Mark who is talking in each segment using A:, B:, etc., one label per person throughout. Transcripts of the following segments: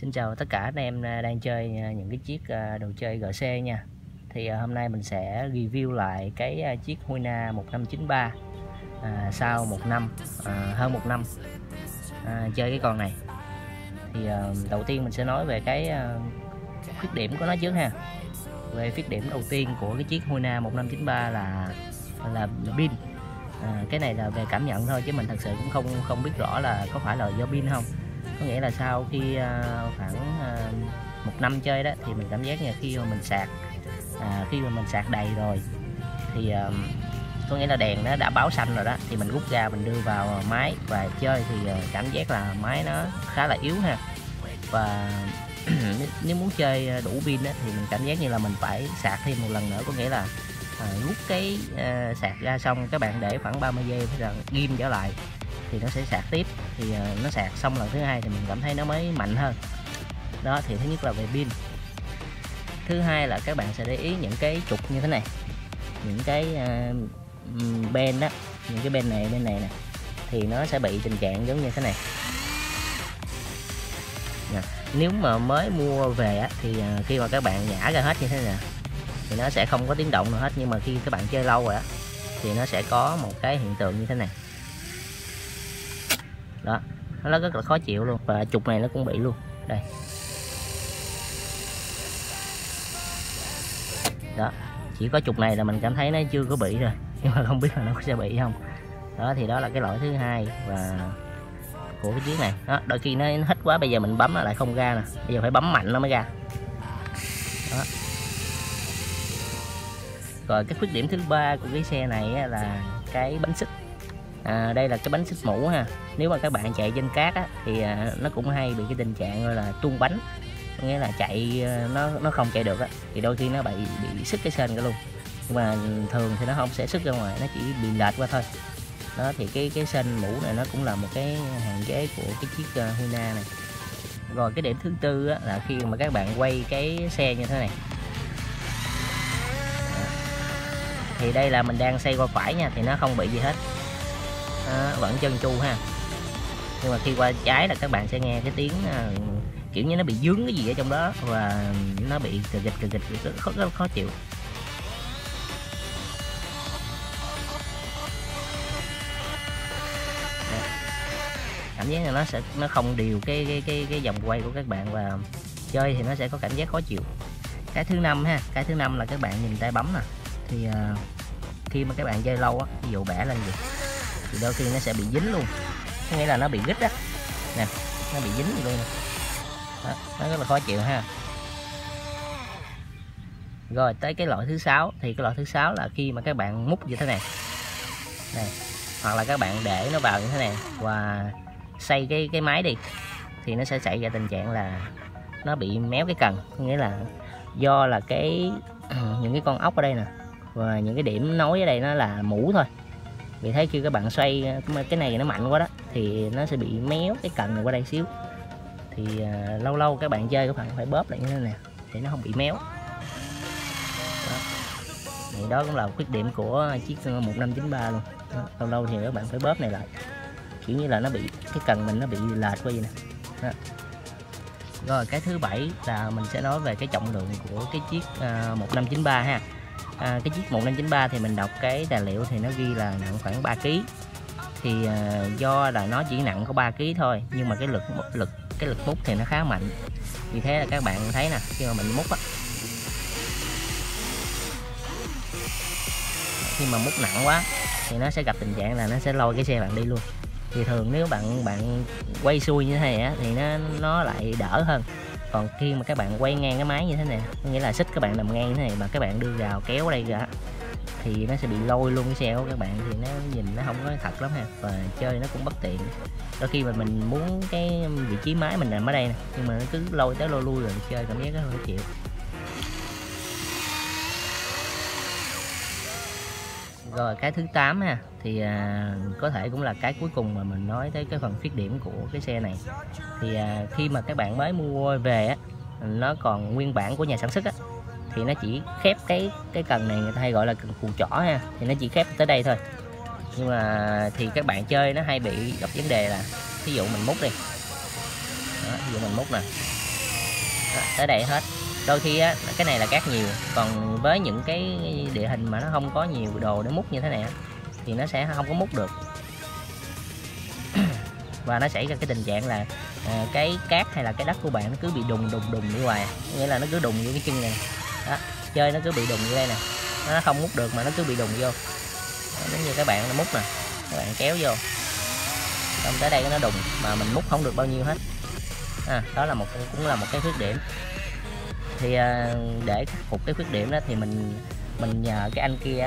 A: Xin chào tất cả anh em đang chơi những cái chiếc đồ chơi GC nha. Thì hôm nay mình sẽ review lại cái chiếc Huina 1593 sau một năm, hơn một năm chơi cái con này. Thì đầu tiên mình sẽ nói về cái khuyết điểm của nó trước ha. Về khuyết điểm đầu tiên của cái chiếc Huina 1593 là pin. Cái này là về cảm nhận thôi chứ mình thật sự cũng không biết rõ là có phải là do pin không. Có nghĩa là sau khi khoảng một năm chơi đó thì mình cảm giác như khi mà mình sạc đầy rồi thì có nghĩa là đèn nó đã báo xanh rồi đó, thì mình rút ra mình đưa vào máy và chơi thì cảm giác là máy nó khá là yếu ha. Và nếu muốn chơi đủ pin đó, thì mình cảm giác như là mình phải sạc thêm một lần nữa, có nghĩa là rút cái sạc ra xong các bạn để khoảng 30 giây rồi ghim trở lại thì nó sẽ sạc tiếp. Thì nó sạc xong lần thứ hai thì mình cảm thấy nó mới mạnh hơn đó. Thì thứ nhất là về pin. Thứ hai là các bạn sẽ để ý những cái trục như thế này, những cái ben đó, những cái bên này nè, thì nó sẽ bị tình trạng giống như thế này nè. Nếu mà mới mua về á, thì khi mà các bạn nhả ra hết như thế này thì nó sẽ không có tiếng động nào hết, nhưng mà khi các bạn chơi lâu rồi á thì nó sẽ có một cái hiện tượng như thế này đó, nó rất là khó chịu luôn. Và trục này nó cũng bị luôn đây đó, chỉ có trục này là mình cảm thấy nó chưa có bị rồi, nhưng mà không biết là nó sẽ bị không đó. Thì đó là cái lỗi thứ hai và của cái chiếc này đó. Đôi khi nó hít quá, bây giờ mình bấm nó lại không ra nè, bây giờ phải bấm mạnh nó mới ra đó. Rồi cái khuyết điểm thứ ba của cái xe này là cái bánh xích. Đây là cái bánh xích mũ ha. Nếu mà các bạn chạy trên cát á, thì nó cũng hay bị cái tình trạng gọi là tuôn bánh, nghĩa là chạy nó không chạy được á, thì đôi khi nó bị xích cái sên cả luôn. Nhưng mà thường thì nó không sẽ xích ra ngoài, nó chỉ bị lệch qua thôi đó. Thì cái sên mũ này nó cũng là một cái hạn chế của cái chiếc Huina này. Rồi cái điểm thứ tư á, là khi mà các bạn quay cái xe như thế này thì đây là mình đang xoay qua phải nha, thì nó không bị gì hết, vẫn chân chu ha. Nhưng mà khi qua trái là các bạn sẽ nghe cái tiếng kiểu như nó bị dướng cái gì ở trong đó và nó bị cừ gịch rất là khó chịu. Cảm giác là nó không đều cái vòng quay của các bạn, và chơi thì nó sẽ có cảm giác khó chịu. Cái thứ năm ha, cái thứ năm là các bạn nhìn tay bấm nè. Thì khi mà các bạn chơi lâu á, ví dụ bẻ lên gì thì đôi khi nó sẽ bị dính luôn, có nghĩa là nó bị rít á nè, nó bị dính gì luôn nè đó, nó rất là khó chịu ha. Rồi tới cái loại thứ sáu, thì cái loại thứ sáu là khi mà các bạn múc như thế này hoặc là các bạn để nó vào như thế này và xoay cái máy đi thì nó sẽ xảy ra tình trạng là nó bị méo cái cần, có nghĩa là do là những cái con ốc ở đây nè và những cái điểm nối ở đây nó là mũ thôi. Vì thế khi các bạn xoay cái này nó mạnh quá đó thì nó sẽ bị méo cái cần này qua đây xíu. Thì lâu lâu các bạn chơi các bạn phải bóp lại như thế này để nó không bị méo đó. Thì đó cũng là khuyết điểm của chiếc 1593 luôn đó. Lâu lâu thì các bạn phải bóp này lại, kiểu như là nó bị cái cần mình nó bị lệch qua vậy nè đó. Rồi cái thứ bảy là mình sẽ nói về cái trọng lượng của cái chiếc 1593 ha. Cái chiếc 1593 thì mình đọc cái tài liệu thì nó ghi là nặng khoảng 3 kg. Thì do là nó chỉ nặng có 3 kg thôi, nhưng mà cái lực múc thì nó khá mạnh. Vì thế là các bạn thấy nè, khi mà mình múc á, khi mà múc nặng quá thì nó sẽ gặp tình trạng là nó sẽ lôi cái xe bạn đi luôn. Thì thường nếu bạn quay xuôi như thế này á thì nó lại đỡ hơn. Còn khi mà các bạn quay ngang cái máy như thế này, có nghĩa là xích các bạn nằm ngang như thế này mà các bạn đưa rào kéo ở đây ra thì nó sẽ bị lôi luôn cái xe của các bạn, thì nó nhìn nó không có thật lắm ha, và chơi nó cũng bất tiện. Đôi khi mà mình muốn cái vị trí máy mình nằm ở đây nè, nhưng mà nó cứ lôi tới lôi lui rồi chơi cảm giác rất là khó chịu. Rồi cái thứ 8 ha, thì có thể cũng là cái cuối cùng mà mình nói tới cái phần khuyết điểm của cái xe này. Thì khi mà các bạn mới mua về á, nó còn nguyên bản của nhà sản xuất á, thì nó chỉ khép cái cần này, người ta hay gọi là cần cù chỏ ha, thì nó chỉ khép tới đây thôi. Nhưng mà thì các bạn chơi nó hay bị gặp vấn đề là ví dụ mình múc đi đó, ví dụ mình múc nè Đó, tới đây hết. Đôi khi á cái này là cát nhiều, còn với những cái địa hình mà nó không có nhiều đồ để múc như thế này á, thì nó sẽ không có múc được. Và nó xảy ra cái tình trạng là cái cát hay là cái đất của bạn nó cứ bị đùng đi hoài, nghĩa là nó cứ đùng vô cái chân này. Đó, chơi nó cứ bị đùng như đây nè, nó không múc được mà nó cứ bị đùng vô. Giống như các bạn nó múc nè, các bạn kéo vô, xong tới đây nó đùng mà mình múc không được bao nhiêu hết. Đó là cũng là một cái khuyết điểm. Thì để khắc phục cái khuyết điểm đó thì mình nhờ cái anh kia,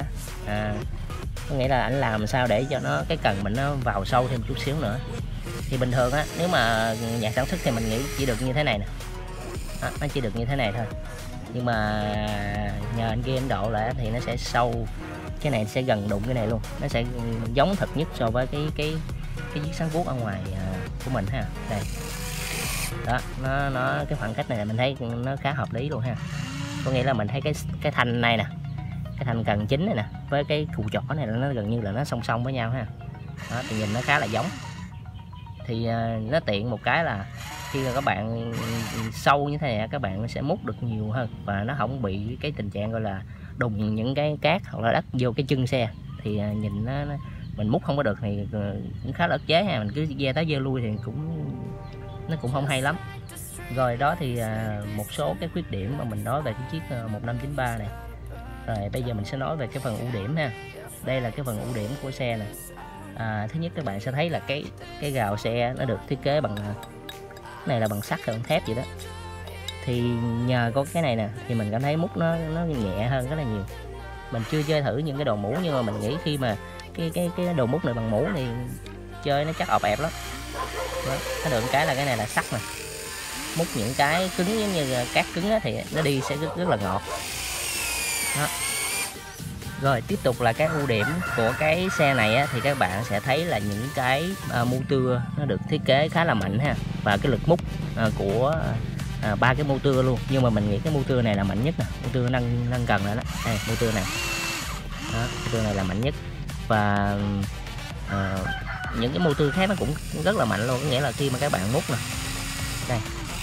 A: có nghĩa là anh làm sao để cho nó cái cần mình nó vào sâu thêm chút xíu nữa. Thì bình thường á, nếu mà nhà sản xuất thì mình nghĩ chỉ được như thế này nè. Đó, nó chỉ được như thế này thôi, nhưng mà nhờ anh kia anh độ lại thì nó sẽ sâu, cái này sẽ gần đụng cái này luôn, nó sẽ giống thật nhất so với cái chiếc sắn cuốc ở ngoài của mình ha. Đây, đó, nó cái khoảng cách này mình thấy nó khá hợp lý luôn ha. Có nghĩa là mình thấy cái thanh này nè, cái thanh cần chính này nè với cái cù chỏ này nó gần như là nó song song với nhau ha. Đó, thì nhìn nó khá là giống. Thì nó tiện một cái là khi mà các bạn sâu như thế này các bạn sẽ múc được nhiều hơn, và nó không bị cái tình trạng gọi là đùng những cái cát hoặc là đất vô cái chân xe. Thì nhìn nó mình múc không có được thì cũng khá là ức chế ha, mình cứ ve tới ve lui thì nó cũng không hay lắm. Rồi đó thì một số cái khuyết điểm mà mình nói về cái chiếc 1593 này. Rồi bây giờ mình sẽ nói về cái phần ưu điểm ha. Đây là cái phần ưu điểm của xe này. Thứ nhất các bạn sẽ thấy là cái gào xe nó được thiết kế bằng cái này là bằng sắt hay bằng thép vậy đó. Thì nhờ có cái này nè thì mình cảm thấy múc nó nhẹ hơn rất là nhiều. Mình chưa chơi thử những cái đồ mũ, nhưng mà mình nghĩ khi mà cái đồ múc này bằng mũ thì chơi nó chắc ọp ẹp lắm. Đó, nó được cái là cái này là sắt nè, múc những cái cứng giống như cát cứng á, thì nó đi sẽ rất là ngọt. Đó. Rồi tiếp tục là cái ưu điểm của cái xe này á, thì các bạn sẽ thấy là những cái motor nó được thiết kế khá là mạnh ha, và cái lực múc của ba cái motor luôn. Nhưng mà mình nghĩ cái motor này là mạnh nhất nè, motor nâng cần lại đó. Đây, motor này đó, motor này là mạnh nhất. Và những cái motor khác nó cũng rất là mạnh luôn, có nghĩa là khi mà các bạn múc nè, đây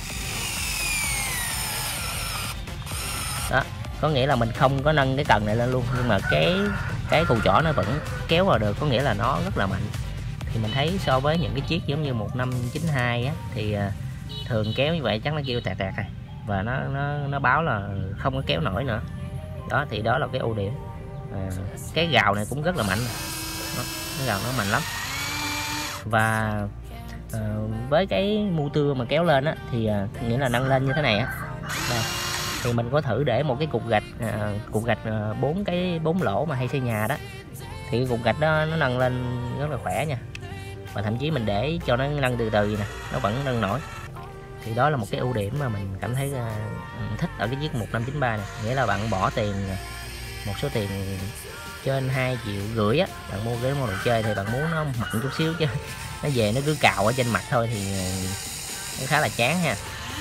A: đó, có nghĩa là mình không có nâng cái cần này lên luôn, nhưng mà cái cù chỏ nó vẫn kéo vào được, có nghĩa là nó rất là mạnh. Thì mình thấy so với những cái chiếc giống như 1592 á, thì thường kéo như vậy chắc nó kêu tẹt rồi, và nó báo là không có kéo nổi nữa. Đó thì đó là cái ưu điểm. Cái gào này cũng rất là mạnh. Đó, cái gào nó mạnh lắm. Và với cái motor mà kéo lên á, thì nghĩa là nâng lên như thế này á, đây thì mình có thử để một cái cục gạch 4 lỗ mà hay xây nhà đó, thì cái cục gạch đó nó nâng lên rất là khỏe nha. Và thậm chí mình để cho nó nâng từ từ nè, nó vẫn nâng nổi. Thì đó là một cái ưu điểm mà mình cảm thấy thích ở cái chiếc 1593 này. Nghĩa là bạn bỏ tiền một số tiền trên 2,5 triệu á, bạn mua cái món đồ chơi thì bạn muốn nó mạnh chút xíu, chứ nó về nó cứ cào ở trên mặt thôi thì nó khá là chán ha.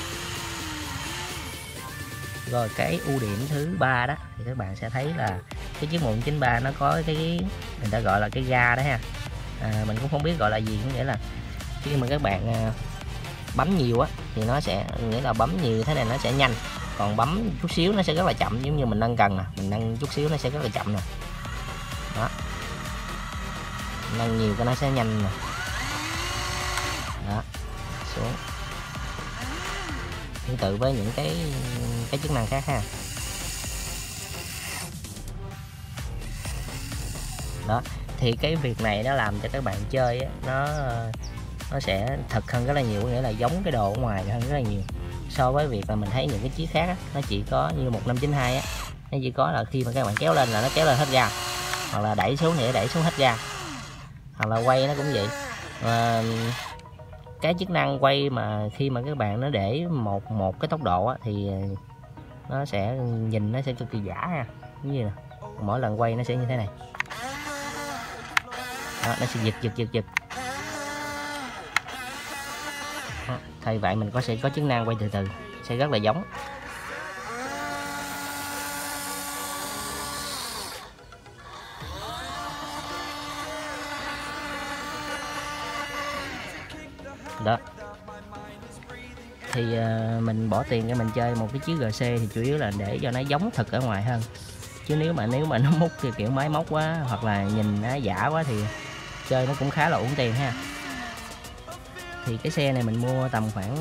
A: Rồi cái ưu điểm thứ ba đó thì các bạn sẽ thấy là cái chiếc 193 nó có cái người ta gọi là cái ga đó ha. Mình cũng không biết gọi là gì, có nghĩa là khi mà các bạn bấm nhiều á thì nó sẽ, nghĩa là bấm nhiều thế này nó sẽ nhanh, còn bấm chút xíu nó sẽ rất là chậm. Giống như mình nâng cần nè, mình nâng chút xíu nó sẽ rất là chậm nè. Đó, nâng nhiều cái nó sẽ nhanh nè. Đó, xuống tương tự với những cái chức năng khác ha. Đó thì cái việc này nó làm cho các bạn chơi á, nó sẽ thật hơn rất là nhiều, nghĩa là giống cái đồ ở ngoài hơn rất là nhiều so với việc là mình thấy những cái chiếc khác á, nó chỉ có như 1592 á, nó chỉ có là khi mà các bạn kéo lên là nó kéo lên hết ga, hoặc là đẩy xuống thì nó đẩy xuống hết ga, hoặc là quay nó cũng vậy. Và cái chức năng quay mà khi mà các bạn nó để một cái tốc độ á, thì nó sẽ nhìn nó sẽ cực kỳ giả ha, như vậy nè, mỗi lần quay nó sẽ như thế này. Đó, nó sẽ giật. Đó, thay vậy mình sẽ có chức năng quay từ từ, sẽ rất là giống. Đó thì mình bỏ tiền cho mình chơi một cái chiếc GC thì chủ yếu là để cho nó giống thật ở ngoài hơn, chứ nếu mà nó múc thì kiểu máy móc quá hoặc là nhìn nó giả quá thì chơi nó cũng khá là uổng tiền ha. Thì cái xe này mình mua tầm khoảng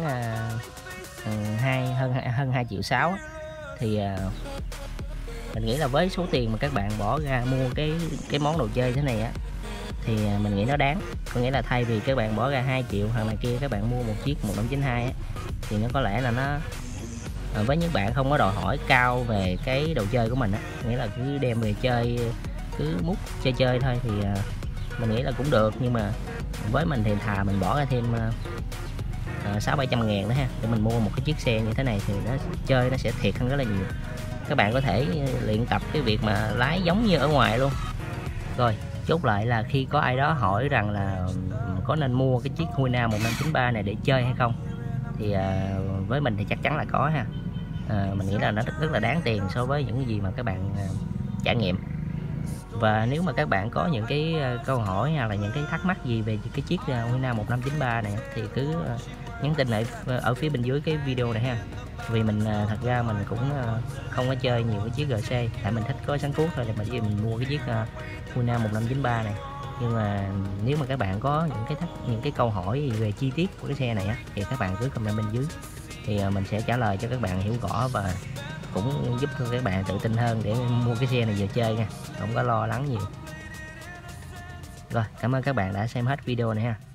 A: hơn 2,6 triệu. Thì mình nghĩ là với số tiền mà các bạn bỏ ra mua cái món đồ chơi thế này á, thì mình nghĩ nó đáng. Có nghĩa là thay vì các bạn bỏ ra 2 triệu hoặc là kia, các bạn mua một chiếc 1592 á, thì nó có lẽ là nó với những bạn không có đòi hỏi cao về cái đồ chơi của mình á, nghĩa là cứ đem về chơi, cứ múc chơi thôi, thì mình nghĩ là cũng được. Nhưng mà với mình thì thà mình bỏ ra thêm 600-700 ngàn nữa ha, để mình mua một cái chiếc xe như thế này thì nó chơi nó sẽ thiệt hơn rất là nhiều. Các bạn có thể luyện tập cái việc mà lái giống như ở ngoài luôn. Rồi chốt lại là khi có ai đó hỏi rằng là có nên mua cái chiếc Huina 1593 này để chơi hay không, thì với mình thì chắc chắn là có ha. Mình nghĩ là nó rất là đáng tiền so với những gì mà các bạn trải nghiệm. Và nếu mà các bạn có những cái câu hỏi hoặc là những cái thắc mắc gì về cái chiếc Huina 1593 này thì cứ nhắn tin ở phía bên dưới cái video này ha. Vì mình thật ra mình cũng không có chơi nhiều cái chiếc GC, tại mình thích có sắn cuốc thôi, thì mình mua cái chiếc Huina 1593 này. Nhưng mà nếu mà các bạn có những cái câu hỏi gì về chi tiết của cái xe này á, thì các bạn cứ comment bên dưới, thì mình sẽ trả lời cho các bạn hiểu rõ, và cũng giúp cho các bạn tự tin hơn để mua cái xe này về chơi nha, không có lo lắng nhiều. Rồi, cảm ơn các bạn đã xem hết video này ha.